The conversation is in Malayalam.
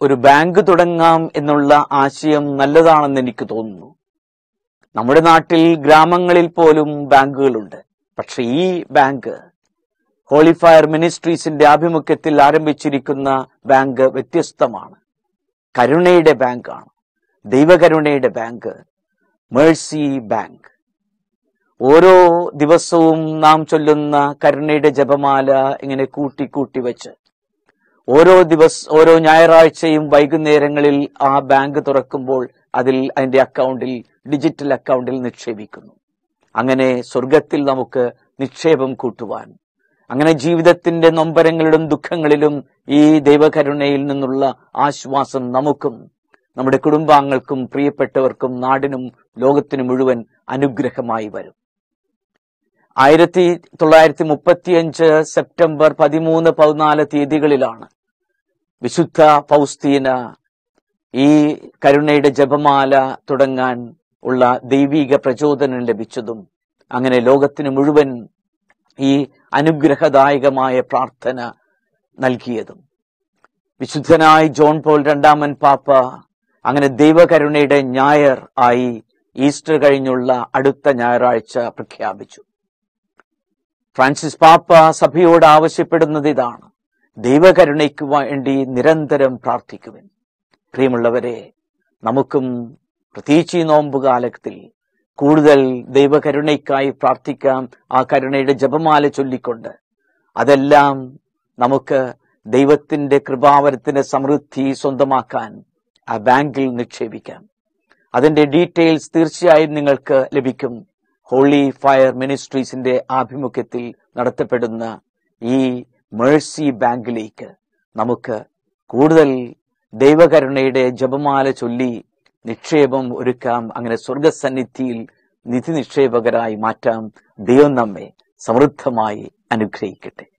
ഒരു ബാങ്ക് തുടങ്ങാം എന്നുള്ള ആശയം നല്ലതാണെന്ന് എനിക്ക് തോന്നുന്നു. നമ്മുടെ നാട്ടിൽ ഗ്രാമങ്ങളിൽ പോലും ബാങ്കുകളുണ്ട്. പക്ഷെ ഈ ബാങ്ക് ഹോളി ഫയർ മിനിസ്ട്രീസിന്റെ ആഭിമുഖ്യത്തിൽ ആരംഭിച്ചിരിക്കുന്ന ബാങ്ക് വ്യത്യസ്തമാണ്. കരുണയുടെ ബാങ്കാണ്, ദൈവകരുണയുടെ ബാങ്ക്, മേഴ്സി ബാങ്ക്. ഓരോ ദിവസവും നാം ചൊല്ലുന്ന കരുണയുടെ ജപമാല ഇങ്ങനെ കൂട്ടി വെച്ച് ഓരോ ഞായറാഴ്ചയും വൈകുന്നേരങ്ങളിൽ ആ ബാങ്ക് തുറക്കുമ്പോൾ അതിന്റെ അക്കൗണ്ടിൽ, ഡിജിറ്റൽ അക്കൗണ്ടിൽ നിക്ഷേപിക്കുന്നു. അങ്ങനെ സ്വർഗത്തിൽ നമുക്ക് നിക്ഷേപം കൂട്ടുവാൻ, അങ്ങനെ ജീവിതത്തിന്റെ നൊമ്പരങ്ങളിലും ദുഃഖങ്ങളിലും ഈ ദൈവകരുണയിൽ നിന്നുള്ള ആശ്വാസം നമുക്കും നമ്മുടെ കുടുംബാംഗങ്ങൾക്കും പ്രിയപ്പെട്ടവർക്കും നാടിനും ലോകത്തിനു മുഴുവൻ അനുഗ്രഹമായി വരും. 1935 സെപ്റ്റംബർ 13-14 തീയതികളിലാണ് വിശുദ്ധ ഫൗസ്തീന ഈ കരുണയുടെ ജപമാല തുടങ്ങാൻ ഉള്ള ദൈവിക പ്രചോദനം ലഭിച്ചതും അങ്ങനെ ലോകത്തിനു മുഴുവൻ ഈ അനുഗ്രഹദായകമായ പ്രാർത്ഥന നൽകിയതും. വിശുദ്ധനായ ജോൺ പോൾ രണ്ടാമൻ പാപ്പ അങ്ങനെ ദൈവകരുണയുടെ ഞായർ ആയി ഈസ്റ്റർ കഴിഞ്ഞുള്ള അടുത്ത ഞായറാഴ്ച പ്രഖ്യാപിച്ചു. ഫ്രാൻസിസ് പാപ്പ സഭയോട് ആവശ്യപ്പെടുന്നത് ഇതാണ്: ദൈവകരുണയ്ക്ക് വേണ്ടി നിരന്തരം പ്രാർത്ഥിക്കുവിൻ. പ്രിയമുള്ളവരെ, നമുക്കും പ്രത്യേകിച്ച് ഈ നോമ്പുകാലത്തിൽ കൂടുതൽ ദൈവകരുണയ്ക്കായി പ്രാർത്ഥിക്കാം. ആ കരുണയുടെ ജപമാല ചൊല്ലിക്കൊണ്ട് അതെല്ലാം നമുക്ക് ദൈവത്തിന്റെ കൃപാവരത്തിന്റെ സമൃദ്ധി സ്വന്തമാക്കാൻ ആ ബാങ്കിൽ നിക്ഷേപിക്കാം. അതിന്റെ ഡീറ്റെയിൽസ് തീർച്ചയായും നിങ്ങൾക്ക് ലഭിക്കും. ഹോളി ഫയർ മിനിസ്ട്രീസിന്റെ ആഭിമുഖ്യത്തിൽ നടത്തപ്പെടുന്ന ഈ മേഴ്സി ബാങ്കിലേക്ക് നമുക്ക് കൂടുതൽ ദൈവകരുണയുടെ ജപമാല ചൊല്ലി നിക്ഷേപം ഒരുക്കാം. അങ്ങനെ സ്വർഗസന്നിധിയിൽ നിധി നിക്ഷേപകരായി മാറ്റാം. ദൈവം നമ്മെ സമൃദ്ധമായി അനുഗ്രഹിക്കട്ടെ.